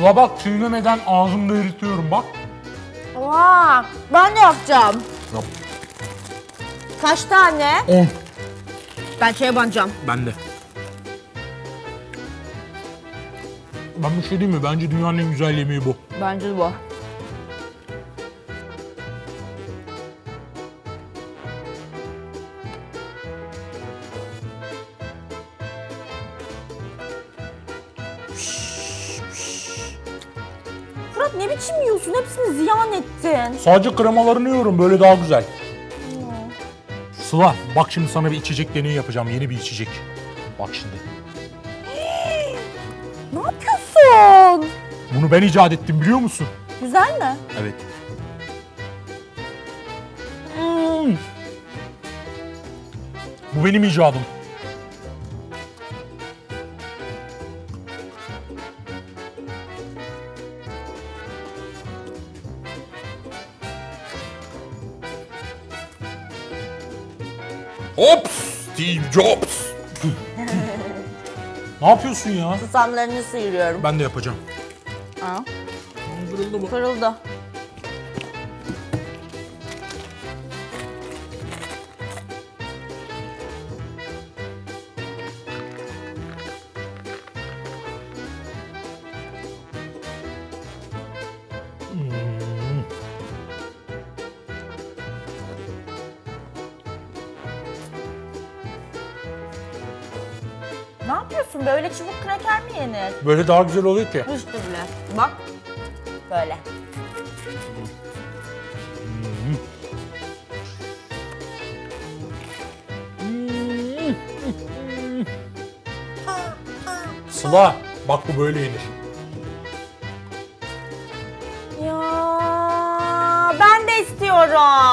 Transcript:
Sıla bak çiğnemeden ağzımda eritiyorum bak. Vaa, ben de yapacağım. Yap. Kaç tane? 10. Ben şeye banacağım. Ben de. Ben bir şey diyeyim mi? Bence dünyanın en güzel yemeği bu. Bence de bu. Fırat ne biçim yiyorsun? Hepsini ziyan ettin. Sadece kremalarını yiyorum. Böyle daha güzel. Sıla bak şimdi sana bir içecek deneyi yapacağım. Yeni bir içecek. Bak şimdi. Ne yapıyorsun? Bunu ben icat ettim biliyor musun? Güzel mi? Evet. Bu benim icadım. Hop! Steve Jobs. Ne yapıyorsun ya? Susamlarını sıyırıyorum. Ben de yapacağım. Aa, Kırıldı mı? kırıldı. Ne yapıyorsun? Böyle çubuk kraker mi yenir? Böyle daha güzel oluyor ki. Hiç de bile. Bak. Böyle. Sıla bak bu böyle yenir. Ya ben de istiyorum.